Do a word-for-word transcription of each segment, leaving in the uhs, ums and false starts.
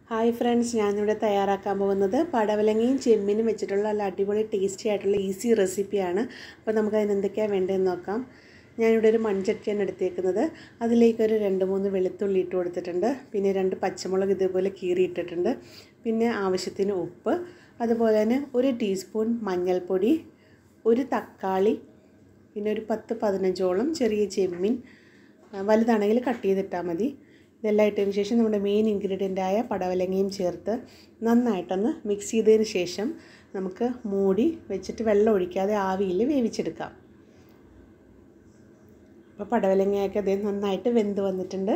Hi friends, ഞാനിവിടെ തയ്യാറാക്കാൻ പോകുന്നത് പടവലങ്ങയും ചെമ്മീനും വെച്ചിട്ടുള്ള നല്ല അടിപൊളി ടേസ്റ്റി ആയിട്ടുള്ള ഈസി റെസിപ്പിയാണ്. അപ്പോൾ നമുക്ക് അതിന് എന്തൊക്കെയാണ് വേണ്ടതെന്ന് നോക്കാം. ഞാനിവിടെ ഒരു മൺചട്ടിയാണ് എടുത്തേക്കുന്നത്. അതിലേക്കൊരു രണ്ട് മൂന്ന് വെളുത്തുള്ളി ഇട്ട് കൊടുത്തിട്ടുണ്ട്. പിന്നെ രണ്ട് പച്ചമുളക് ഇതേപോലെ കീറിയിട്ടിട്ടുണ്ട്. പിന്നെ ആവശ്യത്തിന് ഉപ്പ്, അതുപോലെ തന്നെ ഒരു ടീസ്പൂൺ മഞ്ഞൾപ്പൊടി, ഒരു തക്കാളി, പിന്നെ ഒരു പത്ത് പതിനഞ്ചോളം ചെറിയ ചെമ്മീൻ, വലുതാണെങ്കിൽ കട്ട് ചെയ്തിട്ടാൽ മതി. ഇതെല്ലാം ഇട്ടതിന് ശേഷം നമ്മുടെ മെയിൻ ഇൻഗ്രീഡിയൻ്റായ പടവലങ്ങയും ചേർത്ത് നന്നായിട്ടൊന്ന് മിക്സ് ചെയ്തതിന് ശേഷം നമുക്ക് മൂടി വെച്ചിട്ട് വെള്ളം ഒഴിക്കാതെ ആവിയിൽ വേവിച്ചെടുക്കാം. അപ്പോൾ പടവലങ്ങയൊക്കെ അതേ നന്നായിട്ട് വെന്ത് വന്നിട്ടുണ്ട്.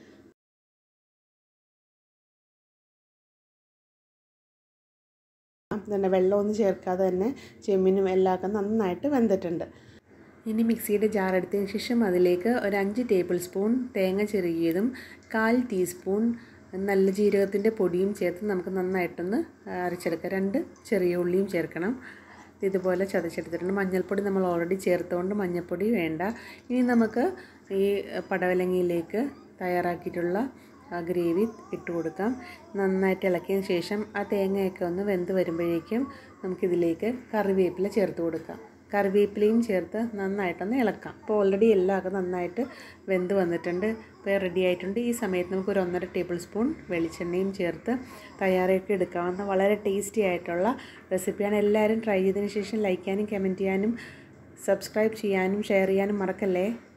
തന്നെ വെള്ളമൊന്നും ചേർക്കാതെ തന്നെ ചെമ്മീനും എല്ലാമൊക്കെ നന്നായിട്ട് വെന്തിട്ടുണ്ട്. ഇനി മിക്സിയുടെ ജാർ എടുത്തതിന് ശേഷം അതിലേക്ക് ഒരു അഞ്ച് ടേബിൾ സ്പൂൺ തേങ്ങ ചിരകിയതും കാൽ ടീസ്പൂൺ നല്ല ജീരകത്തിൻ്റെ പൊടിയും ചേർത്ത് നമുക്ക് നന്നായിട്ടൊന്ന് അരച്ചെടുക്കാം. രണ്ട് ചെറിയ ഉള്ളിയും ചേർക്കണം. ഇതുപോലെ ചതച്ചെടുത്തിട്ടുണ്ട്. മഞ്ഞൾപ്പൊടി നമ്മൾ ഓൾറെഡി ചേർത്തുകൊണ്ട് മഞ്ഞൾപ്പൊടി വേണ്ട. ഇനി നമുക്ക് ഈ പടവലങ്ങയിലേക്ക് തയ്യാറാക്കിയിട്ടുള്ള ആ ഗ്രേവി ഇട്ട് കൊടുക്കാം. നന്നായിട്ട് ഇളക്കിയതിന് ശേഷം ആ തേങ്ങയൊക്കെ ഒന്ന് വെന്ത് വരുമ്പോഴേക്കും നമുക്കിതിലേക്ക് കറിവേപ്പില ചേർത്ത് കൊടുക്കാം. കറിവേപ്പിലയും ചേർത്ത് നന്നായിട്ടൊന്ന് ഇളക്കാം. അപ്പോൾ ഓൾറെഡി എല്ലാമൊക്കെ നന്നായിട്ട് വെന്ത് വന്നിട്ടുണ്ട്. ഇപ്പോൾ റെഡി ആയിട്ടുണ്ട്. ഈ സമയത്ത് നമുക്ക് ഒരു ഒന്നര ടേബിൾ സ്പൂൺ വെളിച്ചെണ്ണയും ചേർത്ത് തയ്യാറാക്കി എടുക്കാവുന്ന വളരെ ടേസ്റ്റി ആയിട്ടുള്ള റെസിപ്പിയാണ്. എല്ലാവരും ട്രൈ ചെയ്തതിന് ശേഷം ലൈക്ക് ചെയ്യാനും കമൻറ്റ് ചെയ്യാനും സബ്സ്ക്രൈബ് ചെയ്യാനും ഷെയർ ചെയ്യാനും മറക്കല്ലേ.